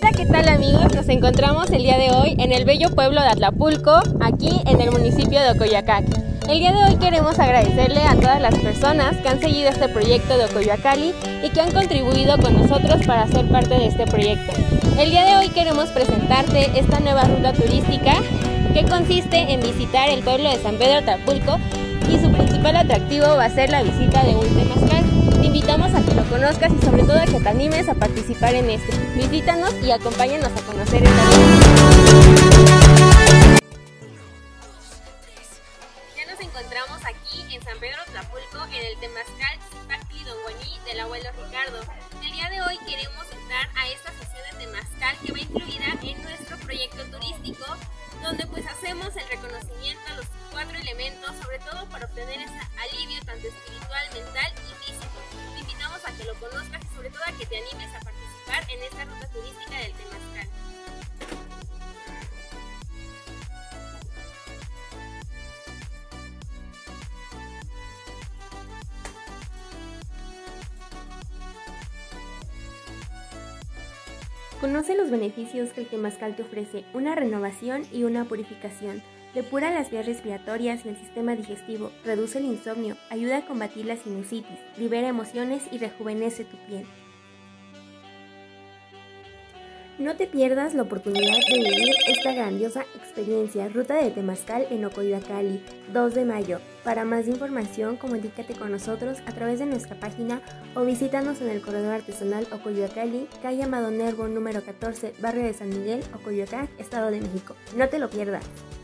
Hola, ¿qué tal amigos? Nos encontramos el día de hoy en el bello pueblo de Atlapulco, aquí en el municipio de Ocoyoacac. El día de hoy queremos agradecerle a todas las personas que han seguido este proyecto de Ocoyoacali y que han contribuido con nosotros para ser parte de este proyecto. El día de hoy queremos presentarte esta nueva ruta turística que consiste en visitar el pueblo de San Pedro Atlapulco y su principal atractivo va a ser la visita de un temazcal. Te invitamos a que lo conozcas y sobre todo a que te animes a participar en este. Visítanos y acompáñanos a conocer esta ruta. Ya nos encontramos aquí en San Pedro Atlapulco en el temazcal Zipactli Donguaní del abuelo Ricardo. El día de hoy queremos entrar a esta sesión de temazcal que va incluida en nuestro proyecto turístico, donde pues hacemos el reconocimiento a los 4 elementos, sobre todo para obtener ese alivio tanto espiritual, mental y físico. Te invitamos a que lo conozcas y sobre todo a que te animes a participar en esta ruta turística del temazcal. Conoce los beneficios que el temazcal te ofrece: una renovación y una purificación. Depura las vías respiratorias y el sistema digestivo, reduce el insomnio, ayuda a combatir la sinusitis, libera emociones y rejuvenece tu piel. No te pierdas la oportunidad de vivir esta grandiosa experiencia. Ruta de temazcal en Ocoyoacali, 2 de mayo. Para más información, comunícate con nosotros a través de nuestra página o visítanos en el Corredor Artesanal Ocoyoacali, calle Amado Nervo número 14, barrio de San Miguel, Ocoyoacac, Estado de México. No te lo pierdas.